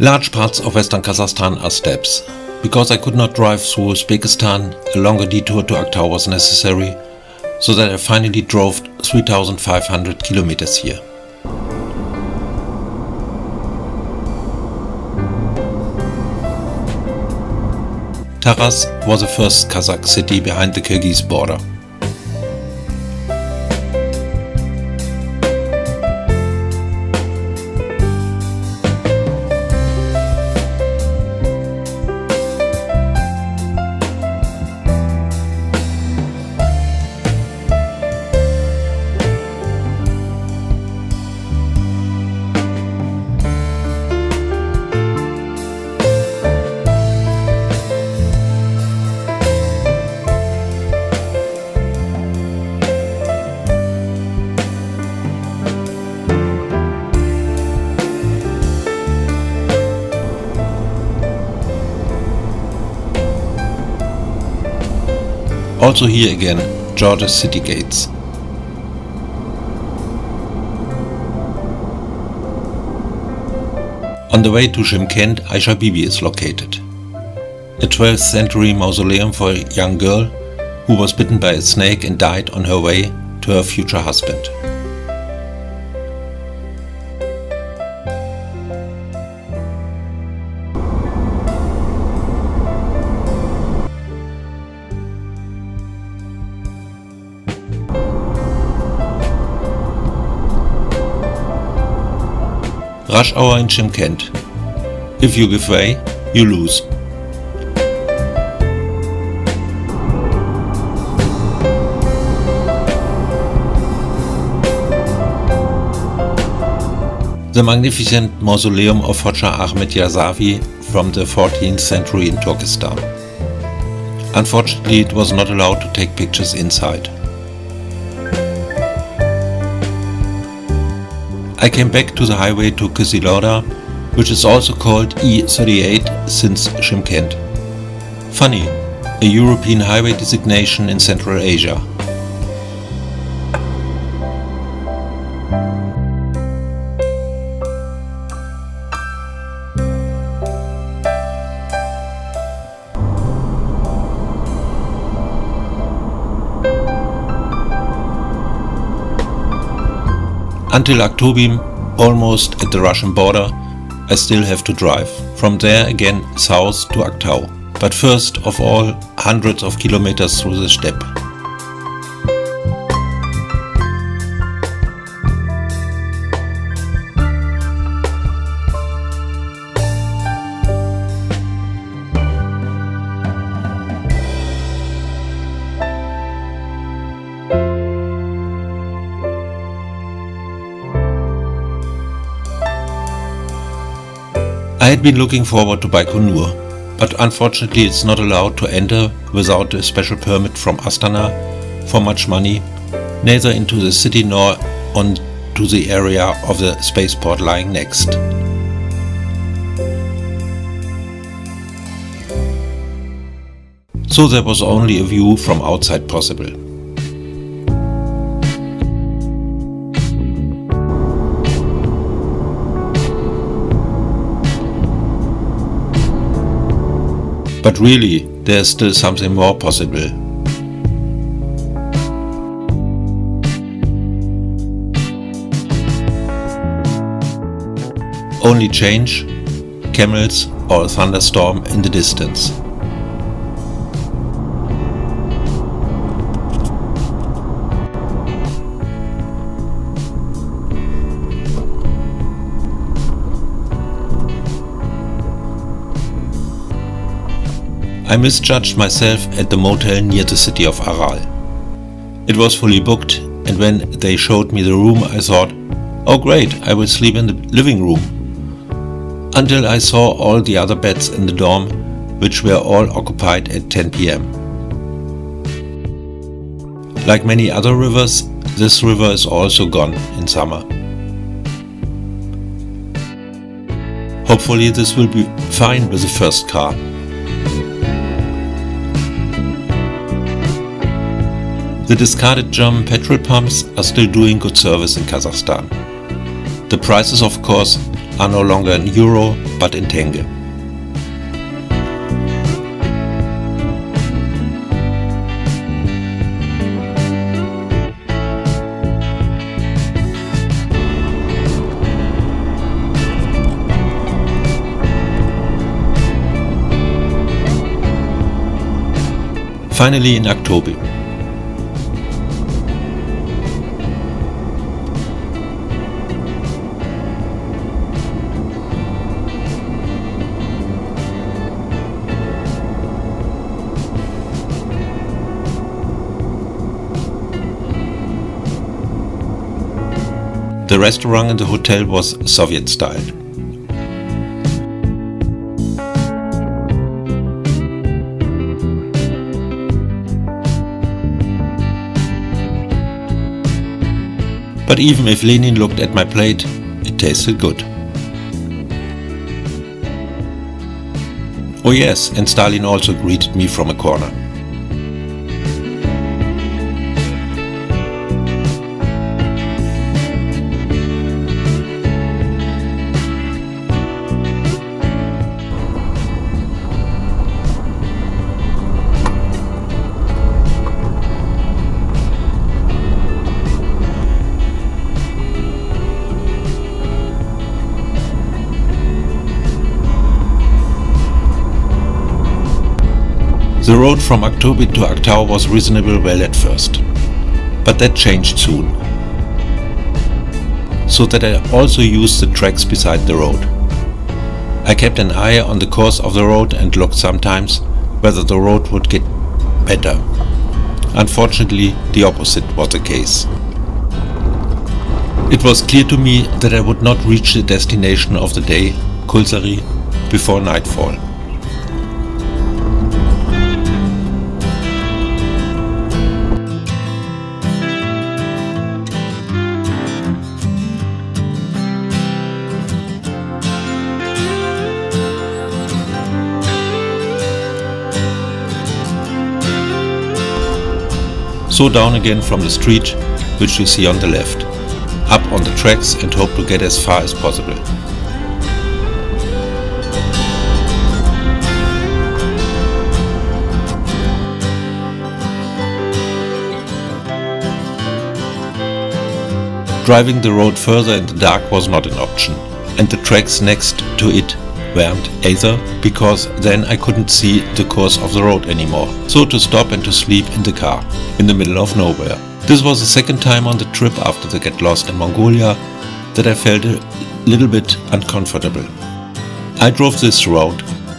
Large parts of western Kazakhstan are steppes. Because I could not drive through Uzbekistan, a longer detour to Aktau was necessary, so that I finally drove 3,500 kilometers here. Taraz was the first Kazakh city behind the Kyrgyz border. Also here again, Georgia's city gates. On the way to Shymkent, Aisha Bibi is located. A 12th century mausoleum for a young girl who was bitten by a snake and died on her way to her future husband. Rush hour in Shymkent. If you give way, you lose. The magnificent mausoleum of Hoxha Ahmed Yasavi from the 14th century in Turkestan. Unfortunately, it was not allowed to take pictures inside. I came back to the highway to Kyzyloda, which is also called E38 since Shymkent. Funny, a European highway designation in Central Asia. Until Aktubim, almost at the Russian border, I still have to drive. From there again south to Aktau. But first of all, hundreds of kilometers through the steppe. I had been looking forward to Baikonur, but unfortunately it's not allowed to enter without a special permit from Astana for much money, neither into the city nor onto the area of the spaceport lying next. So there was only a view from outside possible. But really, there's still something more possible. Only change, camels or a thunderstorm in the distance. I misjudged myself at the motel near the city of Aral. It was fully booked, and when they showed me the room I thought, oh great, I will sleep in the living room. Until I saw all the other beds in the dorm, which were all occupied at 10 p.m. Like many other rivers, this river is also gone in summer. Hopefully this will be fine with the first car. The discarded German petrol pumps are still doing good service in Kazakhstan. The prices, of course, are no longer in euro but in tenge. Finally in October. The restaurant in the hotel was Soviet style. But even if Lenin looked at my plate, it tasted good. Oh yes, and Stalin also greeted me from a corner. The road from Oktober to Aktau was reasonably well at first, but that changed soon, so that I also used the tracks beside the road. I kept an eye on the course of the road and looked sometimes whether the road would get better. Unfortunately, the opposite was the case. It was clear to me that I would not reach the destination of the day, Kulsari, before nightfall. So down again from the street, which you see on the left, up on the tracks and hope to get as far as possible. Driving the road further in the dark was not an option, and the tracks next to it weren't either, because then I couldn't see the course of the road anymore. So to stop and to sleep in the car, in the middle of nowhere. This was the second time on the trip after the Get Lost in Mongolia that I felt a little bit uncomfortable. I drove this road,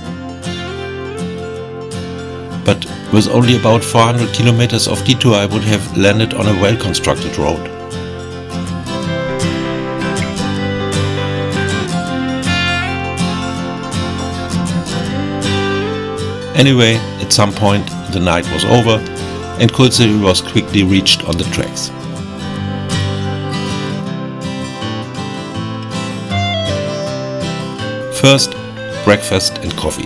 but with only about 400 kilometers of detour I would have landed on a well-constructed road. Anyway, at some point the night was over and Kulsari was quickly reached on the tracks. First, breakfast and coffee.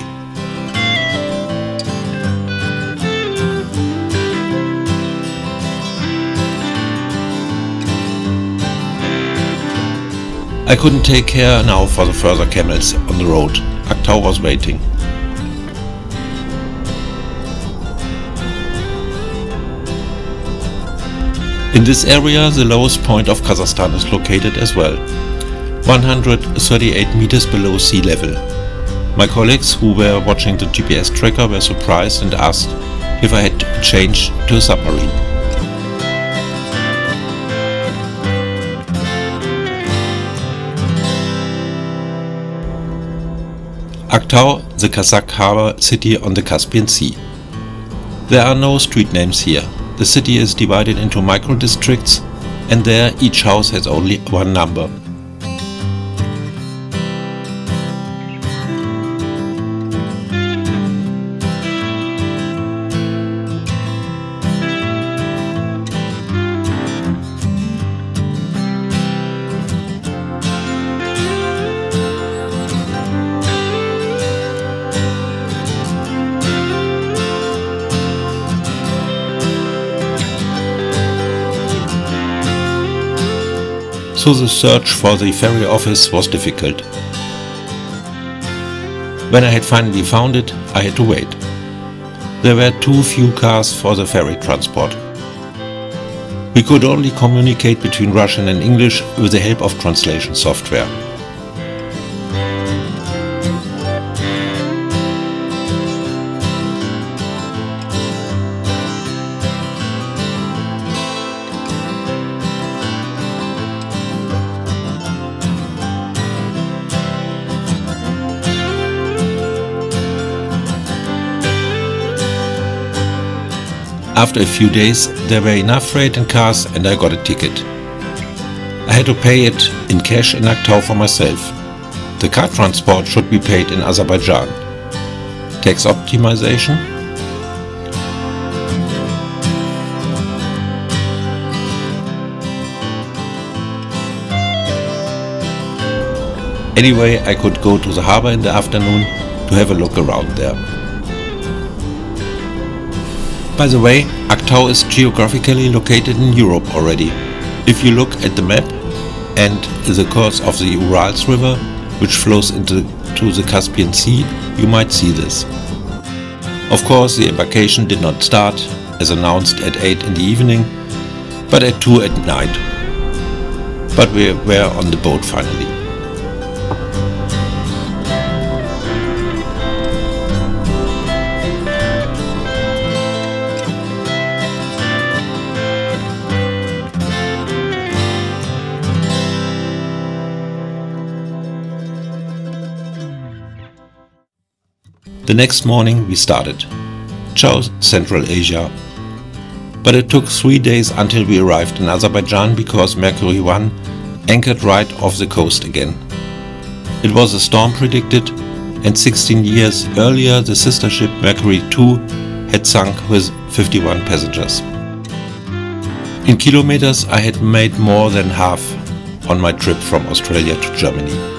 I couldn't take care now for the further camels on the road. Aktau was waiting. In this area the lowest point of Kazakhstan is located as well, 138 meters below sea level. My colleagues who were watching the GPS tracker were surprised and asked if I had changed to a submarine. Aktau, the Kazakh harbor city on the Caspian Sea. There are no street names here. The city is divided into micro-districts, and there each house has only one number. So the search for the ferry office was difficult. When I had finally found it, I had to wait. There were too few cars for the ferry transport. We could only communicate between Russian and English with the help of translation software. After a few days, there were enough freight and cars and I got a ticket. I had to pay it in cash in Aktau for myself. The car transport should be paid in Azerbaijan. Tax optimization? Anyway, I could go to the harbor in the afternoon to have a look around there. By the way, Aktau is geographically located in Europe already. If you look at the map and the course of the Urals River, which flows into the Caspian Sea, you might see this. Of course, the embarkation did not start, as announced, at 8 in the evening, but at 2 at night. But we were on the boat finally. The next morning we started. Ciao, Central Asia. But it took 3 days until we arrived in Azerbaijan because Mercury 1 anchored right off the coast again. It was a storm predicted, and 16 years earlier the sister ship Mercury 2 had sunk with 51 passengers. In kilometers I had made more than half on my trip from Australia to Germany.